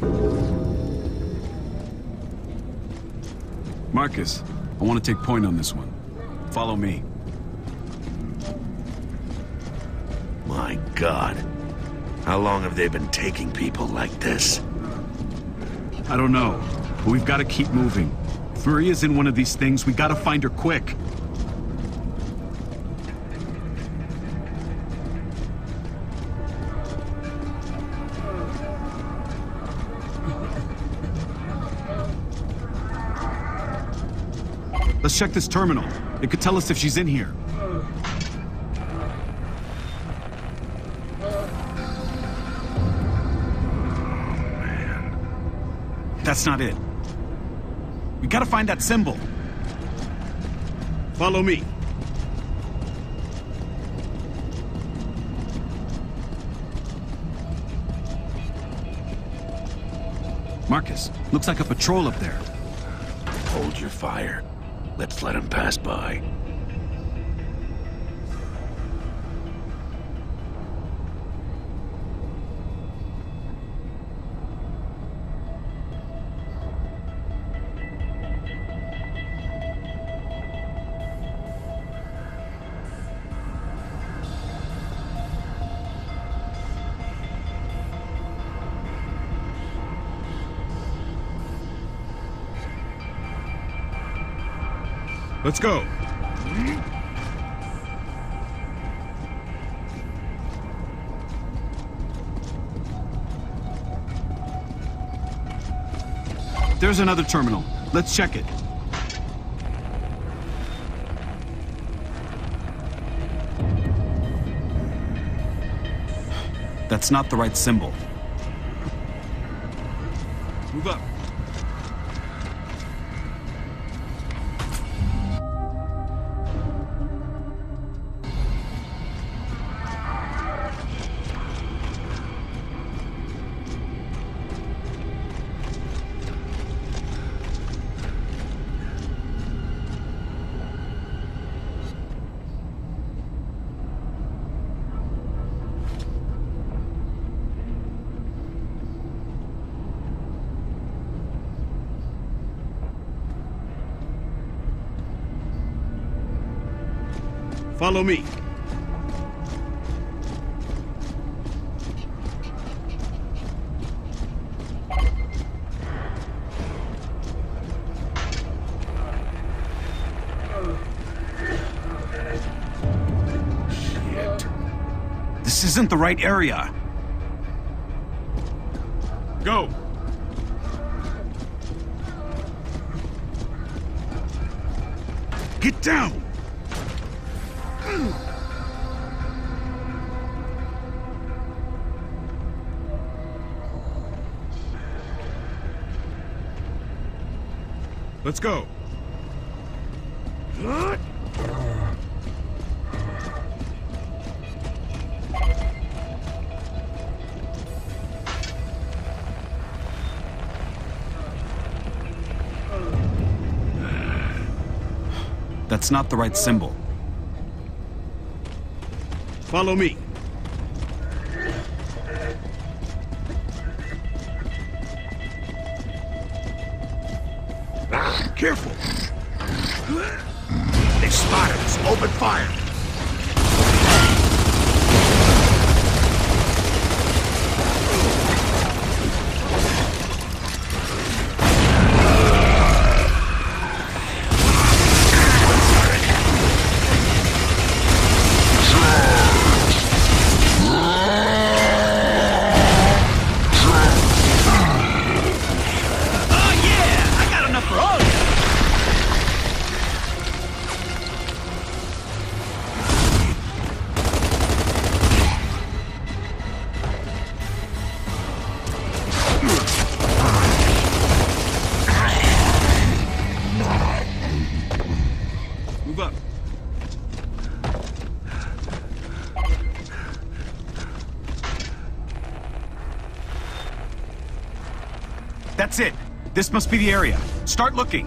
Marcus, I want to take point on this one. Follow me. My God. How long have they been taking people like this? I don't know, but we've got to keep moving. If Maria's in one of these things, we gotta find her quick. Let's check this terminal. It could tell us if she's in here. That's not it. We gotta find that symbol. Follow me. Marcus, looks like a patrol up there. Hold your fire. Let's let him pass by. Let's go. There's another terminal. Let's check it. That's not the right symbol. Move up. Follow me. Shit. This isn't the right area. Go. Get down. Let's go. That's not the right symbol. Follow me. Careful. They spotted us. Open fire. Move up. That's it. This must be the area. Start looking.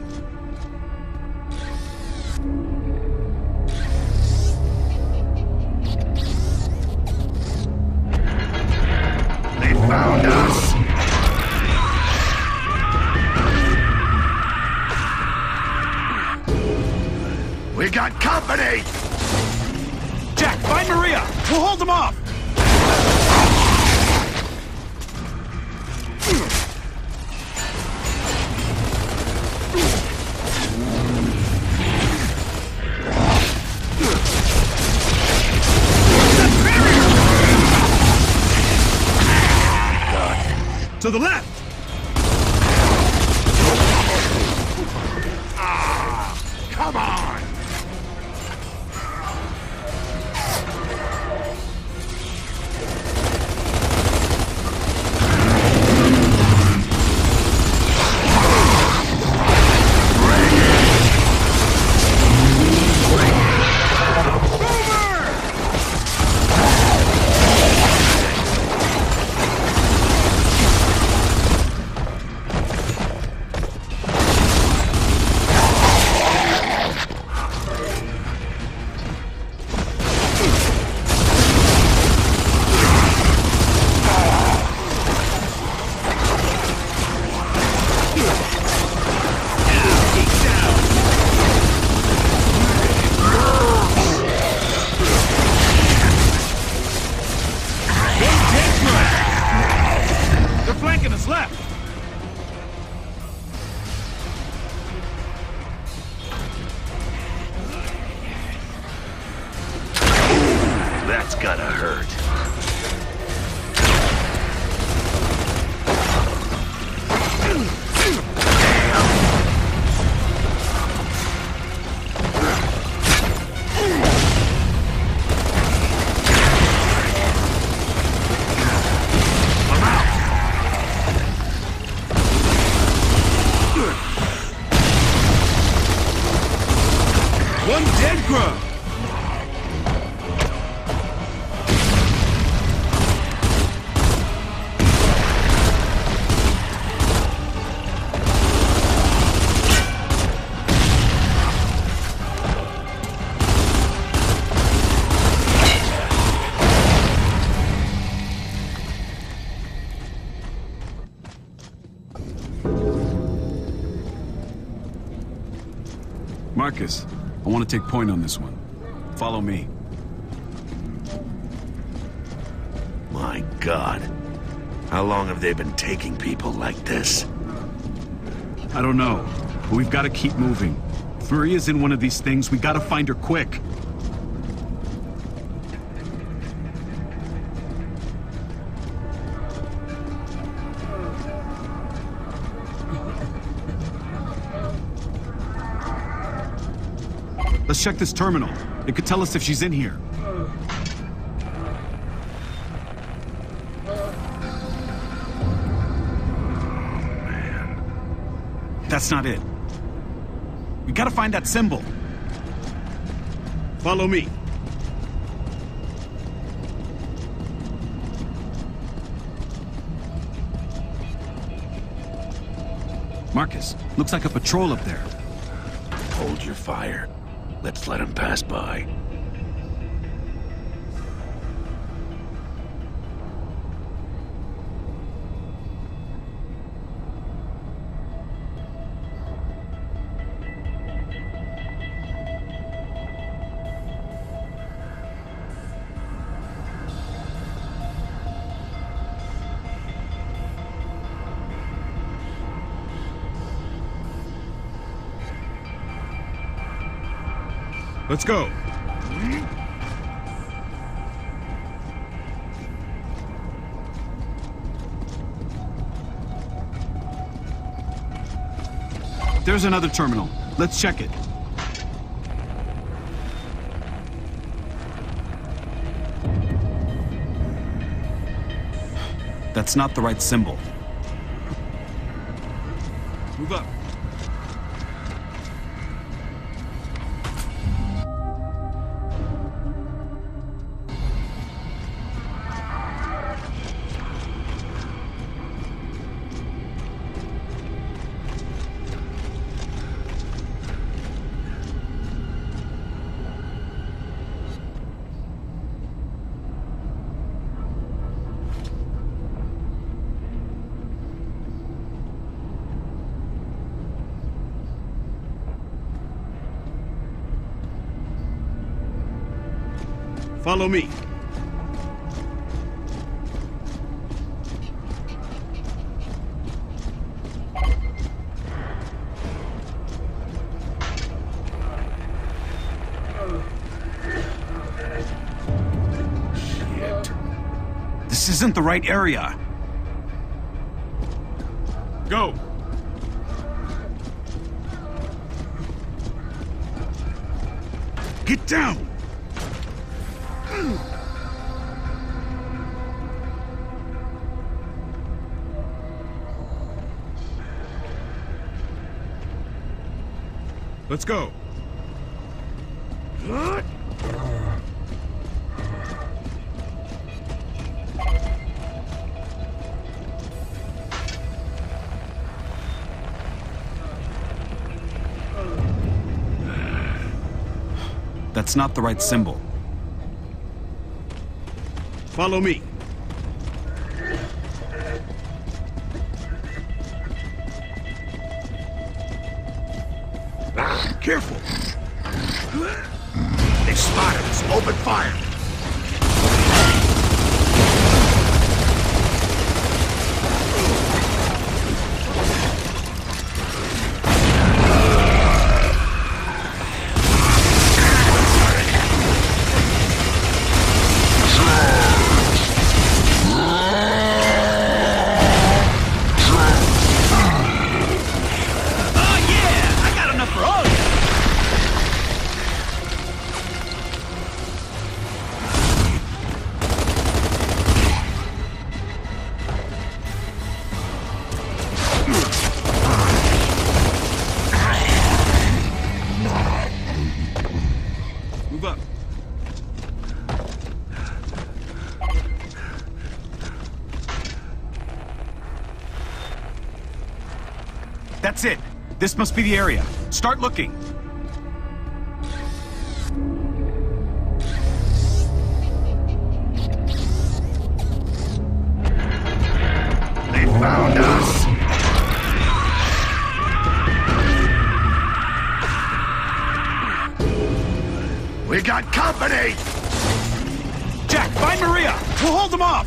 They found us. company! Jack, find Maria! We'll hold them off! To the left! Come on! Left! That's gotta hurt. One dead grub! Marcus, I want to take point on this one. Follow me. My God. How long have they been taking people like this? I don't know, but we've got to keep moving. If Maria's in one of these things, we got to find her quick. Let's check this terminal. It could tell us if she's in here. That's not it. We gotta find that symbol. Follow me. Marcus, looks like a patrol up there. Hold your fire. Let's let him pass by. Let's go. There's another terminal. Let's check it. That's not the right symbol. Move up. Follow me. Shit. This isn't the right area. Go! Get down! Let's go. That's not the right symbol. Follow me. Careful. They spotted us. Open fire. Move up. That's it. This must be the area. Start looking. They found us. We got company! Jack, find Maria! We'll hold them off!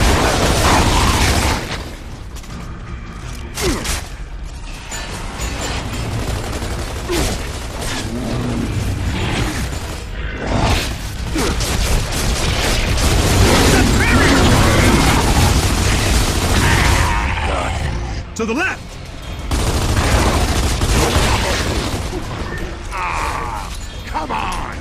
To the left! Come on!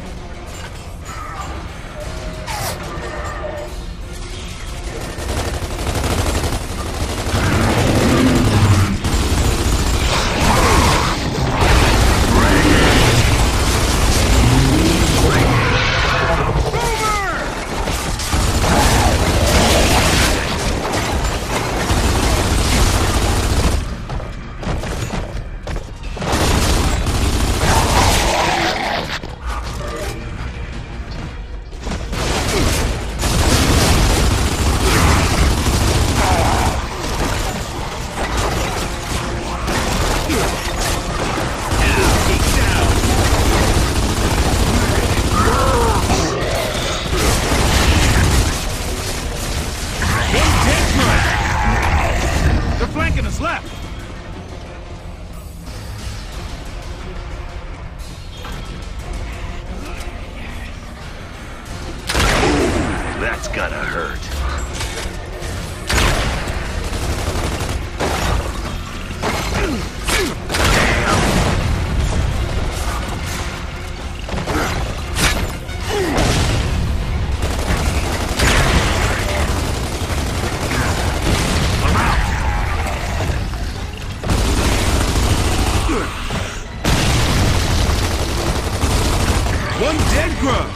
They're flanking us left! That's gotta hurt. One dead grub!